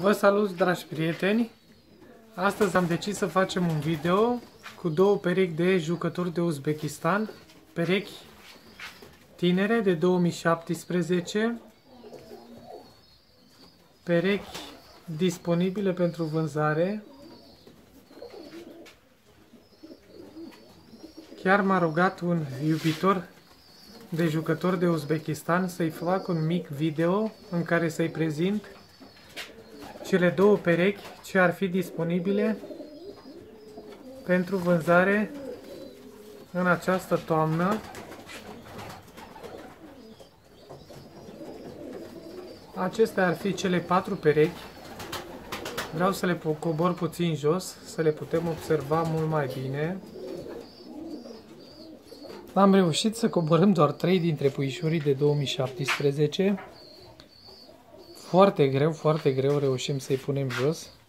Vă salut, dragi prieteni! Astăzi am decis să facem un video cu două perechi de jucători de Uzbekistan, perechi tinere de 2017, perechi disponibile pentru vânzare. Chiar m-a rugat un iubitor de jucători de Uzbekistan să-i fac un mic video în care să-i prezint cele două perechi ce ar fi disponibile pentru vânzare în această toamnă. Acestea ar fi cele 4 perechi. Vreau să le cobor puțin jos, să le putem observa mult mai bine. Am reușit să coborâm doar 3 dintre puișorii de 2017. Foarte greu reușim să-i punem jos.